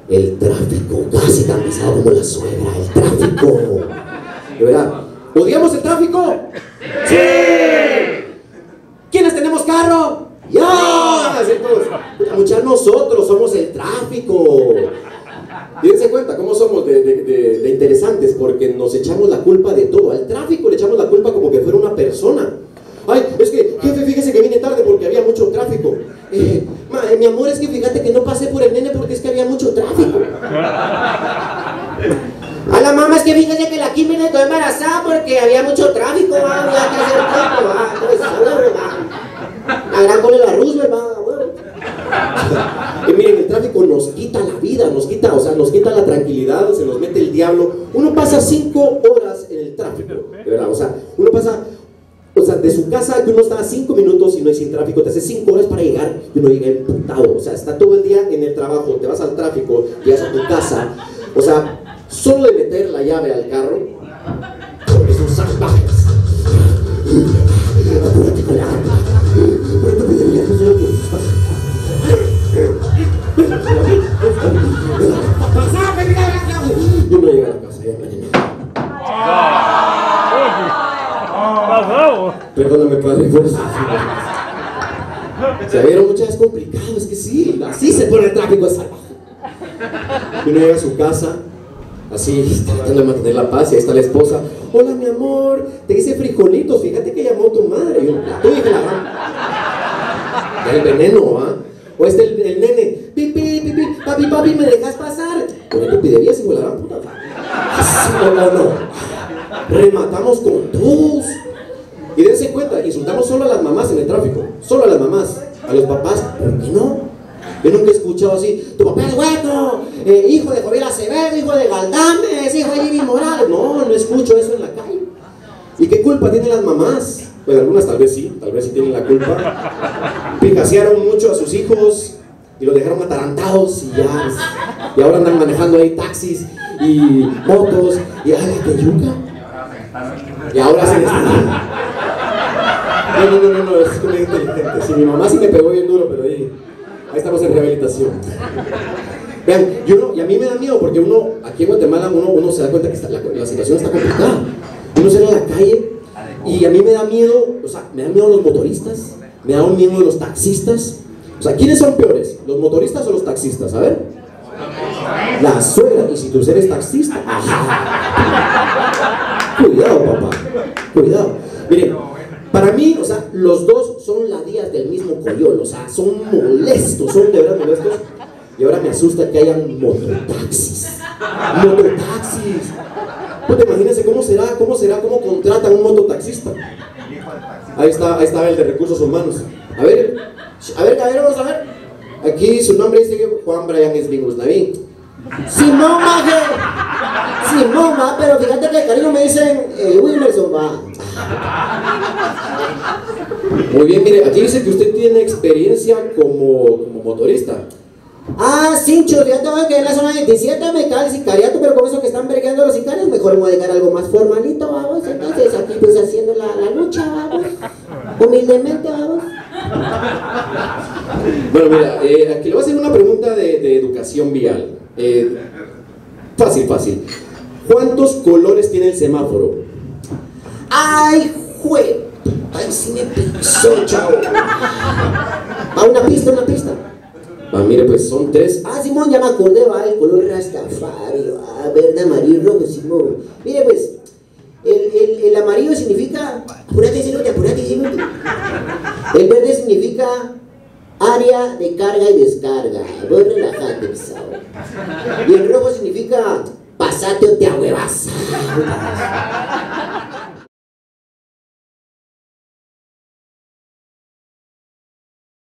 El tráfico, casi tan pesado como la suegra, el tráfico. De verdad, ¿odiamos el tráfico? ¡Sí! ¿Quiénes tenemos carro? ¡Ya! Muchachos, nosotros somos el tráfico. Dense cuenta cómo somos de interesantes, porque nos echamos la culpa de todo. Al tráfico le echamos la culpa como que fuera una persona. Ay, es que, jefe, fíjese que vine tarde porque había mucho tráfico. Mi amor, es que fíjate que no pasé por el nene porque es que había mucho tráfico. A la mamá, es que fíjese que la Kimberly quedó embarazada porque había mucho tráfico, había que hacer tiempo, la gran cole la Roosevelt, que miren, el tráfico nos quita la vida, nos quita la tranquilidad, se nos mete el diablo. Uno pasa 5 horas en el tráfico, de verdad, uno pasa, de su casa, que uno está a 5 minutos y no hay sin tráfico, te hace 5 horas para llegar y uno llega emputado, está todo el día en el trabajo, te vas al tráfico, llegas a tu casa, solo de meter la llave al carro, porque son salvajes. Apúrate con la arma. Yo no llegué a la casa, ya perdóname, padre, por eso. Se vieron muchas veces complicado, es que sí, así se pone el tráfico salvaje. Uno llega a su casa, así, tratando de mantener la paz, y ahí está la esposa. Hola, mi amor, te hice frijolitos, fíjate que llamó tu madre. Yo, tú dije el veneno, ¿ah? O el nene, pipi, papi, ¿me dejas pasar? Con tu piderías, hijo de la gran puta. No. Rematamos con todos. Y dense cuenta, insultamos solo a las mamás en el tráfico, solo a las mamás, a los papás, ¿por qué no? Yo nunca he escuchado así, tu papá es hueco, hijo de Javier Acevedo, hijo de Galdames, hijo de Jimmy Morales. No escucho eso en la calle. ¿Y qué culpa tienen las mamás? Pues algunas tal vez sí tienen la culpa. Picasearon mucho a sus hijos y los dejaron atarantados y ahora andan manejando ahí taxis y motos y ¡ay, la yuca! Y ahora se están... No, es muy inteligente. Sí, mi mamá sí me pegó bien duro, pero ahí estamos en rehabilitación. Vean, y a mí me da miedo porque aquí en Guatemala, uno se da cuenta que la situación está complicada. Uno sale a la calle y a mí me da miedo, me dan miedo los motoristas, me da miedo los taxistas. ¿Quiénes son peores? ¿Los motoristas o los taxistas? A ver. La suegra, y si tú eres taxista. Cuidado, papá, cuidado. Miren, para mí, los dos son ladillas del mismo coyol, son molestos, son de verdad molestos. Y ahora me asusta que hayan mototaxis. Pues imagínense cómo contratan un mototaxista. Ahí está el de recursos humanos. A ver, caballero, vamos a ver. Aquí su nombre dice que Juan Brian Esbingos Navín. Simón, pero fíjate que de cariño me dicen Wilmerson, va. Muy bien, mire, aquí dice que usted tiene experiencia como motorista. Cincho, fíjate que en la zona 27 me cae el sicariato, pero con eso que están vergueando los sicarios, mejor me voy a dejar algo más formalito, vamos. Entonces aquí pues haciendo la lucha, vamos. Humildemente, vamos. Bueno, mira, aquí le voy a hacer una pregunta de educación vial. Fácil. ¿Cuántos colores tiene el semáforo? ¡Ay, jue! ¡Ay, sí me pisó, chavo! Una pista. Mire, pues son 3. Simón, ya me acordé, el color Rastafari, verde, amarillo y rojo, Simón. Mire, pues, el amarillo significa... Apúrate, cerote. El verde significa área de carga y descarga. Vos relajate, pesado. Y el rojo significa pasate o te ahuevas.